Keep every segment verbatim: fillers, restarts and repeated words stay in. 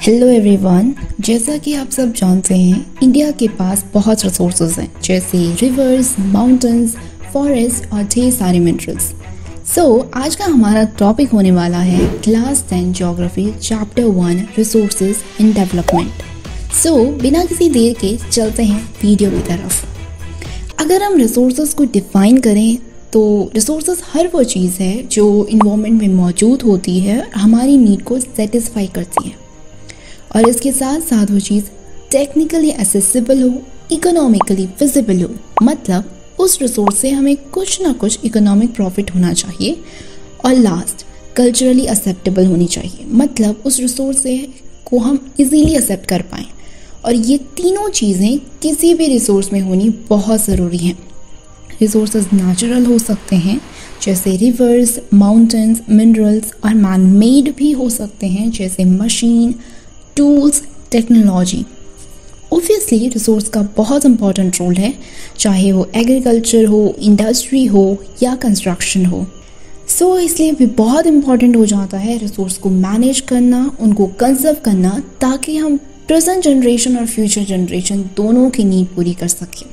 Hello everyone, जैसा कि आप सब जानते हैं इंडिया के पास बहुत रिसोर्सेज हैं, जैसे रिवर्स, माउंटेन्स, फॉरेस्ट और ढेर सारे मिनरल्स। सो so, आज का हमारा टॉपिक होने वाला है class ten geography chapter one resources in development. So बिना किसी देर के चलते हैं वीडियो की तरफ। अगर हम रिसोर्सेज को डिफाइन करें तो रिसोर्सेज हर वो चीज़ है जो इन्वायरमेंट में मौजूद होती है और हमारी नीड को सेटिस्फाई करती है, और इसके साथ साथ वो चीज़ टेक्निकली एसेसिबल हो, इकोनॉमिकली विजिबल हो। मतलब उस रिसोर्स से हमें कुछ ना कुछ इकोनॉमिक प्रॉफिट होना चाहिए, और लास्ट कल्चरली एक्सेप्टेबल होनी चाहिए। मतलब उस रिसोर्स से को हम इजीली एक्सेप्ट कर पाएँ, और ये तीनों चीज़ें किसी भी रिसोर्स में होनी बहुत ज़रूरी हैं। रिसोर्सेज नेचुरल हो सकते हैं जैसे रिवर्स, माउंटेन्स, मिनरल्स, और मैन मेड भी हो सकते हैं जैसे machine, tools, technology. Obviously resource का बहुत इंपॉर्टेंट रोल है, चाहे वो एग्रीकल्चर हो, इंडस्ट्री हो या कंस्ट्रक्शन हो। सो so, इसलिए भी बहुत इंपॉर्टेंट हो जाता है रिसोर्स को मैनेज करना, उनको कंजर्व करना, ताकि हम प्रेजेंट जनरेशन और फ्यूचर जनरेशन दोनों की नीड पूरी कर सकें।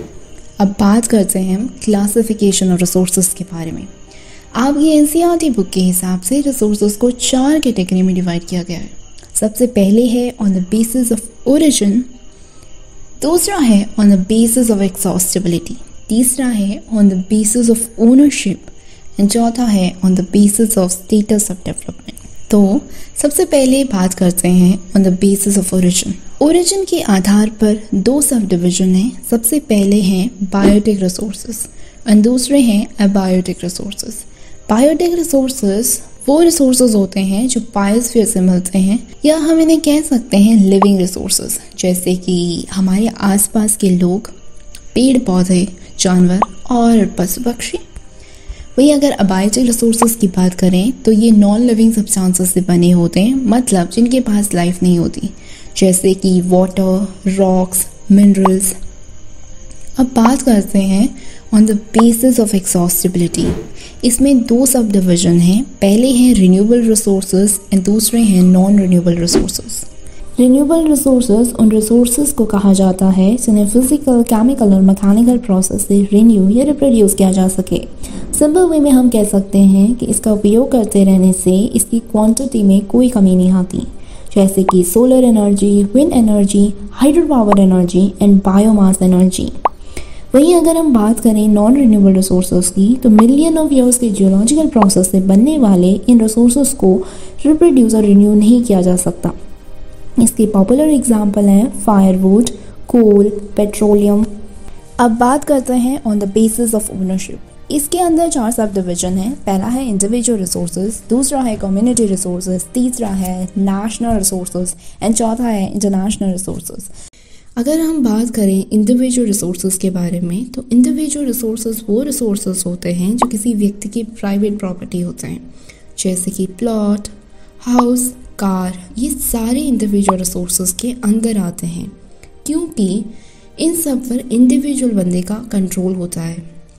अब बात करते हैं हम क्लासिफिकेशन ऑफ रिसोर्सेज के बारे में। आपकी एनसीईआरटी बुक के हिसाब से रिसोर्सेज को चार कैटेगरी में डिवाइड किया गया है। सबसे पहले है on the basis of origin, दूसरा है on the basis of exhaustibility, तीसरा है on the basis of ownership, and चौथा है on the basis of status of development. तो सबसे पहले बात करते हैं on the basis of origin. Origin के आधार पर दो सब डिवीजन हैं। सबसे पहले हैं बायोटिक रिसोर्सेज और दूसरे हैं अबायोटिक रिसोर्सेज। बायोटिक रिसोर्सेज वो रिसोर्सेज होते हैं जो बायोस्फीयर से मिलते हैं, या हम इन्हें कह सकते हैं लिविंग रिसोर्सेज, जैसे कि हमारे आसपास के लोग, पेड़ पौधे, जानवर और पशु पक्षी। वहीं अगर अबायोटिक रिसोर्सेज की बात करें तो ये नॉन लिविंग सब्सटेंसेस से बने होते हैं, मतलब जिनके पास लाइफ नहीं होती, जैसे कि वाटर, रॉक्स, मिनरल्स। अब बात करते हैं on the basis of exhaustibility. इसमें दो सब डिवीजन हैं। पहले हैं रिन्यूएबल रिसोर्सेज एंड दूसरे हैं non renewable resources. Renewable resources उन रिसोर्सेज को कहा जाता है जिन्हें फिजिकल, केमिकल और मैकेनिकल प्रोसेस से रिन्यू या रिप्रोड्यूस किया जा सके। सिंपल वे में हम कह सकते हैं कि इसका उपयोग करते रहने से इसकी क्वांटिटी में कोई कमी नहीं आती, जैसे कि solar energy, wind energy, hydro power energy and biomass energy. वहीं अगर हम बात करें नॉन रिन्यूएबल रिसोर्सेज की, तो मिलियन ऑफ ईयर्स के जियोलॉजिकल प्रोसेस से बनने वाले इन रिसोर्सेज को रिप्रोड्यूस और रिन्यू नहीं किया जा सकता। इसके पॉपुलर एग्जांपल हैं फायरवुड, कोल, पेट्रोलियम। अब बात करते हैं on the basis of ownership. इसके अंदर चार सब डिवीजन हैं। पहला है इंडिविजुअल रिसोर्सेज, दूसरा है कम्युनिटी रिसोर्सेज, तीसरा है नेशनल रिसोर्सेज एंड चौथा है इंटरनेशनल रिसोर्सेज। अगर हम बात करें इंडिविजुअल रिसोर्सेज के बारे में, तो इंडिविजुअल रिसोर्सेज वो रिसोर्सेज होते हैं जो किसी व्यक्ति की प्राइवेट प्रॉपर्टी होते हैं, जैसे कि प्लॉट, हाउस, कार। ये सारे इंडिविजुअल रिसोर्सेज के अंदर आते हैं, क्योंकि इन सब पर इंडिविजुअल बंदे का कंट्रोल होता है।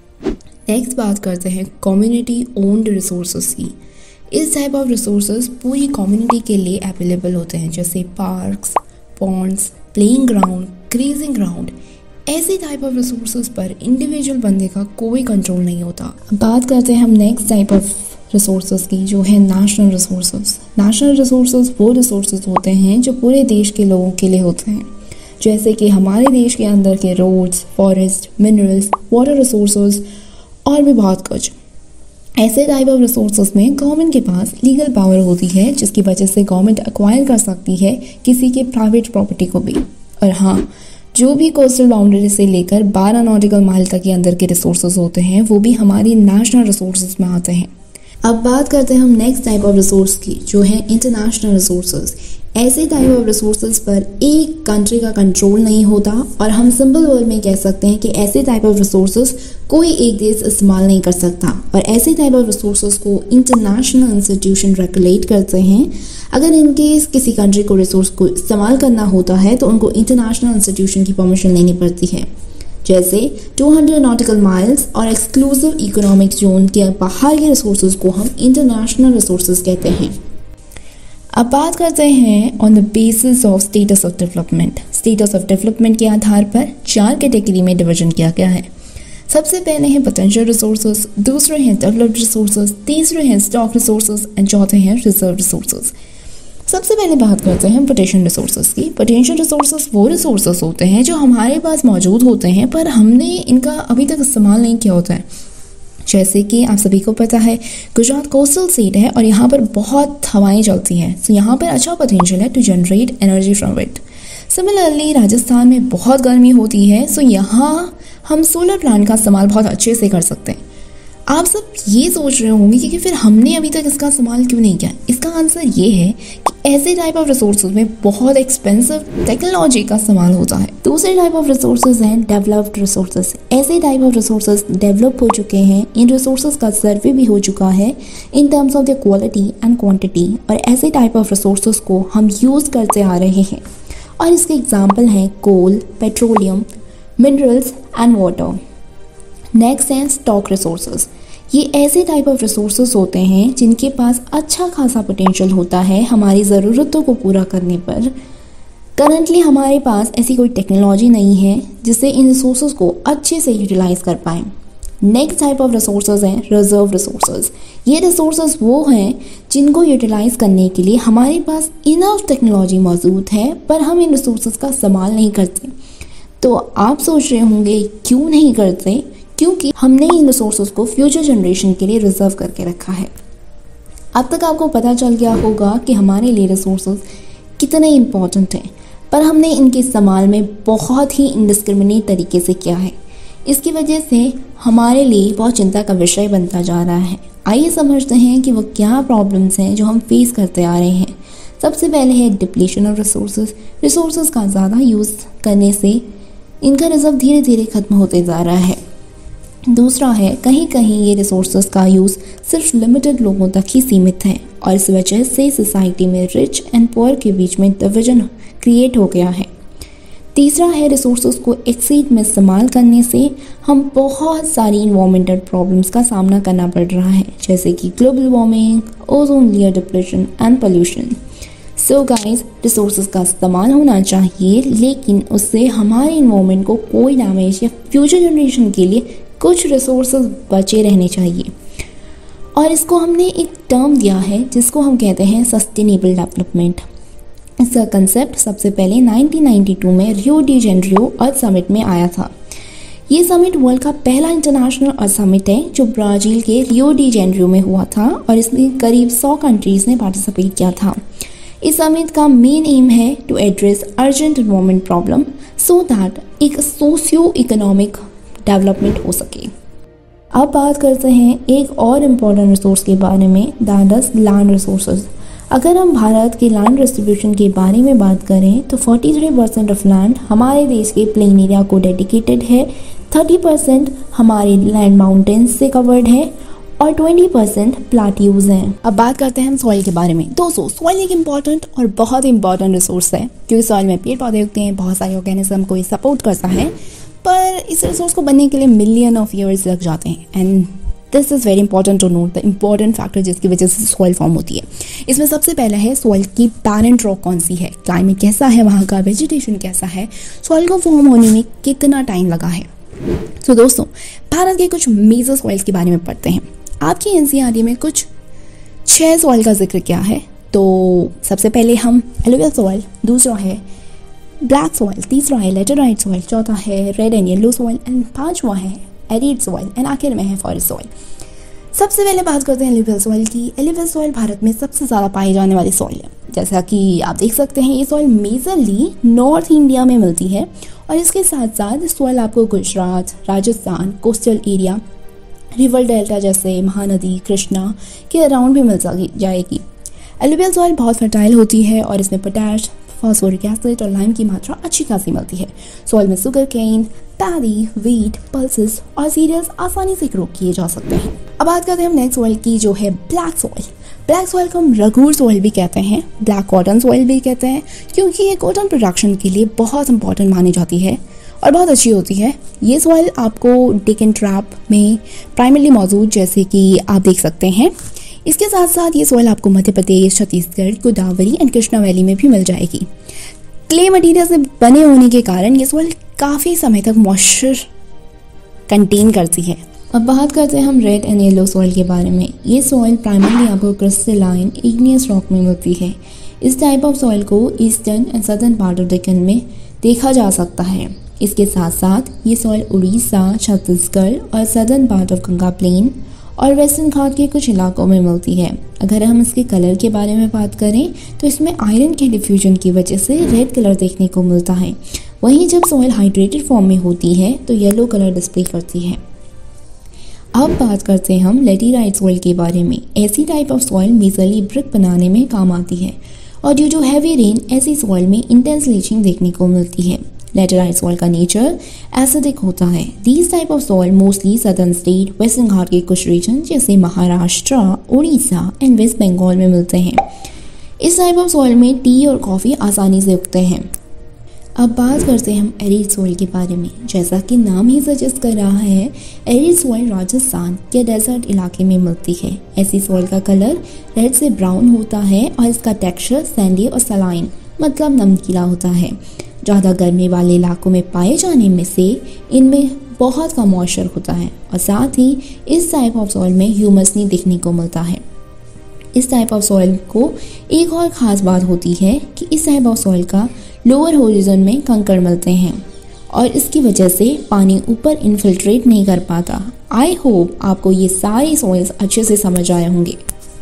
नेक्स्ट बात करते हैं कम्युनिटी ओन्ड रिसोर्सेज की। इस टाइप ऑफ रिसोर्सेज पूरी कम्युनिटी के लिए अवेलेबल होते हैं, जैसे parks, ponds, playing ground, grazing ground. ऐसे टाइप ऑफ रिसोर्सेज पर इंडिविजुअल बंदे का कोई कंट्रोल नहीं होता। बात करते हैं हम नेक्स्ट टाइप ऑफ रिसोर्सेज की, जो है नेशनल रिसोर्सेज। नेशनल रिसोर्सेज वो रिसोर्सेज होते हैं जो पूरे देश के लोगों के लिए होते हैं, जैसे कि हमारे देश के अंदर के roads, forest, minerals, water resources और भी बहुत कुछ। ऐसे टाइप ऑफ रिसोर्सेज में गवर्नमेंट के पास लीगल पावर होती है, जिसकी वजह से गवर्नमेंट एक्वायर कर सकती है किसी के प्राइवेट प्रॉपर्टी को भी। और हाँ, जो भी कोस्टल बाउंड्री से लेकर बारह नॉटिकल माइल तक के अंदर के रिसोर्सेज होते हैं, वो भी हमारी नेशनल रिसोर्सेज में आते हैं। अब बात करते हैं हम नेक्स्ट टाइप ऑफ रिसोर्स की, जो है इंटरनेशनल रिसोर्सेज। ऐसे टाइप ऑफ रिसोर्सेज पर एक कंट्री का कंट्रोल नहीं होता, और हम सिंपल वर्ड में कह सकते हैं कि ऐसे टाइप ऑफ रिसोर्सेज कोई एक देश इस्तेमाल नहीं कर सकता, और ऐसे टाइप ऑफ रिसोर्सेज को इंटरनेशनल इंस्टीट्यूशन रेगुलेट करते हैं। अगर इनके किसी कंट्री को रिसोर्स को इस्तेमाल करना होता है तो उनको इंटरनेशनल इंस्टीट्यूशन की परमिशन लेनी पड़ती है, जैसे दो सौ नॉटिकल माइल्स और एक्सक्लूसिव इकोनॉमिक जोन के बाहर के रिसोर्सेज को हम इंटरनेशनल रिसोर्सेज कहते हैं। अब बात करते हैं on the basis of status of development. Status of development के आधार पर चार कैटेगरी में डिवीजन किया गया है। सबसे पहले हैं पोटेंशियल रिसोर्सेज, दूसरे हैं डेवलप्ड रिसोर्सेज, तीसरे हैं स्टॉक रिसोर्सेज एंड चौथे हैं रिजर्व रिसोर्सेज। सबसे पहले बात करते हैं पोटेंशियल रिसोर्सेज की। पोटेंशियल रिसोर्सेज वो रिसोर्सेज होते हैं जो हमारे पास मौजूद होते हैं पर हमने इनका अभी तक इस्तेमाल नहीं किया होता है। जैसे कि आप सभी को पता है गुजरात कोस्टल स्टेट है और यहाँ पर बहुत हवाएं चलती हैं, तो यहाँ पर अच्छा पोटेंशियल है to generate energy from it. Similarly Rajasthan में बहुत गर्मी होती है, सो यहाँ हम सोलर प्लांट का इस्तेमाल बहुत अच्छे से कर सकते हैं। आप सब ये सोच रहे होंगे कि, कि फिर हमने अभी तक इसका इस्तेमाल क्यों नहीं किया। इसका आंसर ये है कि ऐसे टाइप ऑफ रिसोर्सेज में बहुत एक्सपेंसिव टेक्नोलॉजी का इस्तेमाल होता है। दूसरे टाइप ऑफ रिसोर्सेज हैं डेवलप्ड रिसोर्सेज। ऐसे टाइप ऑफ रिसोर्सेज डेवलप हो चुके हैं, इन रिसोर्सेज का सर्वे भी हो चुका है in terms of the quality and quantity, और ऐसे टाइप ऑफ रिसोर्सेज को हम यूज़ करते आ रहे हैं। और इसके एग्जाम्पल हैं coal, petroleum, minerals and water. Next हैं स्टॉक रिसोर्सेज। ये ऐसे टाइप ऑफ रिसोर्सेज होते हैं जिनके पास अच्छा खासा पोटेंशियल होता है हमारी ज़रूरतों को पूरा करने पर। करंटली हमारे पास ऐसी कोई टेक्नोलॉजी नहीं है जिससे इन रिसोर्सेज को अच्छे से यूटिलाइज कर पाएँ। नेक्स्ट टाइप ऑफ रिसोर्सेज हैं रिजर्व रिसोर्सेज। ये रिसोर्सेज वो हैं जिनको यूटिलाइज करने के लिए हमारे पास इनफ टेक्नोलॉजी मौजूद है पर हम इन रिसोर्सेज का इस्तेमाल नहीं करते। तो आप सोच रहे होंगे क्यों नहीं करते? क्योंकि हमने इन रिसोर्सेज को फ्यूचर जनरेशन के लिए रिजर्व करके रखा है। अब तक आपको पता चल गया होगा कि हमारे लिए रिसोर्सेज कितने इम्पॉर्टेंट हैं, पर हमने इनके इस्तेमाल में बहुत ही इनडिस्क्रिमिनेट तरीके से किया है। इसकी वजह से हमारे लिए बहुत चिंता का विषय बनता जा रहा है। आइए समझते हैं कि वो क्या प्रॉब्लम्स हैं जो हम फेस करते आ रहे हैं। सबसे पहले है डिप्लीशन ऑफ रिसोर्सेज। रिसोर्सेज का ज़्यादा यूज़ करने से इनका रिजर्व धीरे धीरे खत्म होते जा रहा है। दूसरा है कहीं कहीं ये रिसोर्सेज का यूज़ सिर्फ लिमिटेड लोगों तक ही सीमित है और इस वजह से सोसाइटी में रिच एंड पुअर के बीच में डिवीजन क्रिएट हो गया है। तीसरा है रिसोर्सेज को एक्सीड में इस्तेमाल करने से हम बहुत सारी इन्वायरमेंटल प्रॉब्लम्स का सामना करना पड़ रहा है, जैसे कि global warming, ozone layer depletion and pollution. So guys, resources का इस्तेमाल होना चाहिए लेकिन उससे हमारे इन्वायरमेंट को कोई डैमेज या फ्यूचर जनरेशन के लिए कुछ रिसोर्सेज बचे रहने चाहिए। और इसको हमने एक टर्म दिया है जिसको हम कहते हैं सस्टेनेबल डेवलपमेंट। इसका कंसेप्ट सबसे पहले नाइनटीन नाइंटी टू में Rio de Janeiro earth summit में आया था। ये समिट वर्ल्ड का पहला इंटरनेशनल अर्थ समिट है जो ब्राज़ील के रियो डी जेनेरियो में हुआ था और इसमें करीब सौ कंट्रीज़ ने पार्टिसिपेट किया था। इस समिट का मेन एम है to address urgent environment problem so that एक सोशियो इकोनॉमिक डेवलपमेंट हो सके। अब बात करते हैं एक और इम्पॉर्टेंट रिसोर्स के बारे में, दैट इज लैंड रिसोर्सेज। अगर हम भारत के लैंड डिस्ट्रीब्यूशन के बारे में बात करें तो तैंतालीस परसेंट ऑफ लैंड हमारे देश के प्लेन एरिया को डेडिकेटेड है, तीस परसेंट हमारे लैंड माउंटेन्स से कवर्ड है और बीस परसेंट प्लाट्यूज हैं। अब बात करते हैं हम सॉइल के बारे में। दोस्तों, सॉइल एक इम्पॉर्टेंट और बहुत इंपॉर्टेंट रिसोर्स है क्योंकि सॉइल में पेड़ पौधे उगते हैं, बहुत सारे ऑर्गेनिज्म को सपोर्ट करता है, पर इस रिसोर्स को बनने के लिए मिलियन ऑफ ईयर्स लग जाते हैं। And this is very important to note the important factor जिसकी वजह से सॉइल फॉर्म होती है। इसमें सबसे पहला है सॉइल की पैरेंट रॉक कौन सी है, क्लाइमेट कैसा है वहाँ का, वेजिटेशन कैसा है, सॉइल को फॉर्म होने में कितना टाइम लगा है। तो so, दोस्तों, भारत के कुछ मेजर सॉइल्स के बारे में पढ़ते हैं। आपकी एनसीईआरटी में कुछ छह सॉइल का जिक्र किया है। तो सबसे पहले हम एलुवियल सॉइल, दूसरा है ब्लैक सॉइल, तीसरा है लेटेराइट सॉइल, चौथा है red and yellow soil and पांचवा है एरिड सॉइल एंड आखिर में है फॉरेस्ट सॉइल। सबसे पहले बात करते हैं एलुवियल सॉइल की। एलुवियल सॉइल भारत में सबसे ज़्यादा पाई जाने वाली सॉइल है। जैसा कि आप देख सकते हैं ये सॉइल मेजरली नॉर्थ इंडिया में मिलती है और इसके साथ साथ सॉइल आपको Gujarat, Rajasthan, coastal area, river delta जैसे महानदी, कृष्णा के अराउंड भी मिल जाएगी। एलुवियल सॉइल बहुत फर्टाइल होती है और इसमें पोटैश, फॉस्फोरिक एसिड और लाइम की मात्रा अच्छी खासी मिलती है। सॉइल में sugar cane, paddy, wheat, pulses और सीरियल्स आसानी से ग्रो किए जा सकते हैं। अब बात करते हैं हम नेक्स्ट सॉइल की जो है ब्लैक सॉइल। ब्लैक सॉइल को हम रघुर सॉइल भी कहते हैं, ब्लैक कॉटन सॉइल भी कहते हैं क्योंकि ये कॉटन प्रोडक्शन के लिए बहुत इंपॉर्टेंट मानी जाती है और बहुत अच्छी होती है। ये सॉइल आपको डेकन ट्रैप में प्राइमरली मौजूद, जैसे कि आप देख सकते हैं इसके साथ साथ ये सॉइल आपको मध्य प्रदेश, छत्तीसगढ़, गोदावरी एंड कृष्णा वैली में भी मिल जाएगी। क्ले मटेरियल से बने होने के कारण ये सॉइल काफ़ी समय तक मॉइस्चर कंटेन करती है। अब बात करते हैं हम रेड एंड येलो सॉइल के बारे में। ये सॉइल प्राइमरली आपको क्रिस्टलाइन इग्नियस रॉक में मिलती है। इस टाइप ऑफ सॉइल को eastern and southern part of Deccan में देखा जा सकता है। इसके साथ साथ ये सॉइल उड़ीसा, छत्तीसगढ़ और southern part of Ganga plain और वेस्टर्न घाट के कुछ इलाकों में मिलती है। अगर हम इसके कलर के बारे में बात करें तो इसमें आयरन के डिफ्यूजन की वजह से रेड कलर देखने को मिलता है। वहीं जब सॉइल हाइड्रेटेड फॉर्म में होती है तो येलो कलर डिस्प्ले करती है। अब बात करते हैं हम लेटेराइट सॉइल के बारे में। ऐसी type of soil majorly brick बनाने में काम आती है और ड्यू टू हैवी रेन ऐसी सॉइल में इंटेंस लीचिंग देखने को मिलती है। लेटेराइट सॉइल का नेचर एसिडिक होता है। These type of soil mostly southern state, western Ghat के कुछ रीजन जैसे महाराष्ट्र, उड़ीसा एंड वेस्ट बंगाल में मिलते हैं। इस टाइप ऑफ सॉइल में टी और कॉफ़ी आसानी से उगते हैं। अब बात करते हैं हम एरिड सॉइल के बारे में। जैसा कि नाम ही सजेस्ट कर रहा है, एरिड सॉइल राजस्थान या डेजर्ट इलाके में मिलती है। ऐसी सॉइल का कलर रेड से ब्राउन होता है और इसका टेक्सचर सैंडी और सलाइन मतलब नमकीला होता है। ज़्यादा गर्मी वाले इलाकों में पाए जाने में से इनमें बहुत कम मॉइस्चर होता है और साथ ही इस टाइप ऑफ सॉइल में ह्यूमस नहीं देखने को मिलता है। इस टाइप ऑफ सॉइल को एक और ख़ास बात होती है कि इस टाइप ऑफ सॉइल का लोअर होरिजन में कंकड़ मिलते हैं और इसकी वजह से पानी ऊपर इन्फिल्ट्रेट नहीं कर पाता। आई होप आपको ये सारी सॉइल्स अच्छे से समझ आए होंगे।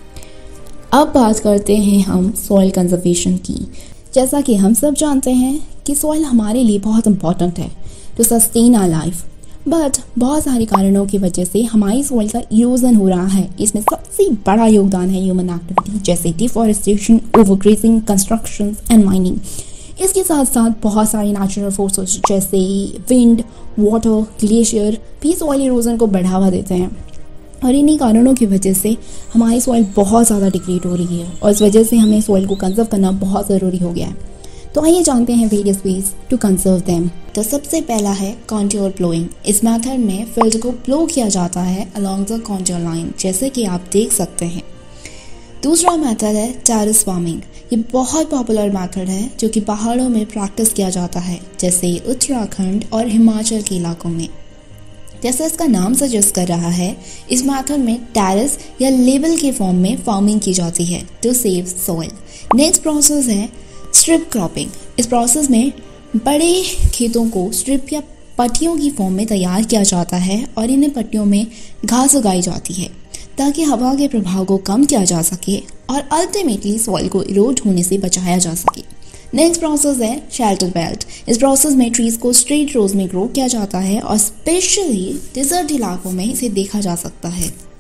अब बात करते हैं हम सॉइल कंजर्वेशन की। जैसा कि हम सब जानते हैं कि सॉइल हमारे लिए बहुत इंपॉर्टेंट है to sustain our life, but बहुत सारे कारणों की वजह से हमारी सॉइल का इरोजन हो रहा है। इसमें सबसे बड़ा योगदान है ह्यूमन एक्टिविटी जैसे deforestation, overgrazing, construction and mining. इसके साथ साथ बहुत सारे नेचुरल फोर्सेस जैसे विंड, वाटर, ग्लेशियर भी सॉइल इरोजन को बढ़ावा देते हैं और इन्हीं कारणों की वजह से हमारी सॉइल बहुत ज़्यादा डिग्रेड हो रही है और इस वजह से हमें सॉइल को कंजर्व करना बहुत ज़रूरी हो गया है। तो आइए जानते हैं various ways to conserve them. तो सबसे पहला है कॉन्टूर प्लोइंग। इस मेथड में फील्ड को प्लो किया जाता है अलोंग द कॉन्टूर लाइन, जैसे कि आप देख सकते हैं। दूसरा मेथड है टेरेस फार्मिंग। ये बहुत पॉपुलर मेथड है जो कि पहाड़ों में प्रैक्टिस किया जाता है जैसे उत्तराखंड और हिमाचल के इलाकों में। जैसा इसका नाम सजेस्ट कर रहा है, इस मेथड में टेरेस या लेबल के फॉर्म में फार्मिंग की जाती है to save soil. Next process है स्ट्रिप क्रॉपिंग। इस प्रोसेस में बड़े खेतों को स्ट्रिप या पट्टियों की फॉर्म में तैयार किया जाता है और इन्हें पट्टियों में घास उगाई जाती है ताकि हवा के प्रभाव को कम किया जा सके और अल्टीमेटली सॉइल को इरोड होने से बचाया जा सके। नेक्स्ट प्रोसेस है शेल्टर बेल्ट। इस प्रोसेस में ट्रीज को स्ट्रेट रोज में ग्रो किया जाता है और स्पेशली डिजर्ट इलाकों में इसे देखा जा सकता है।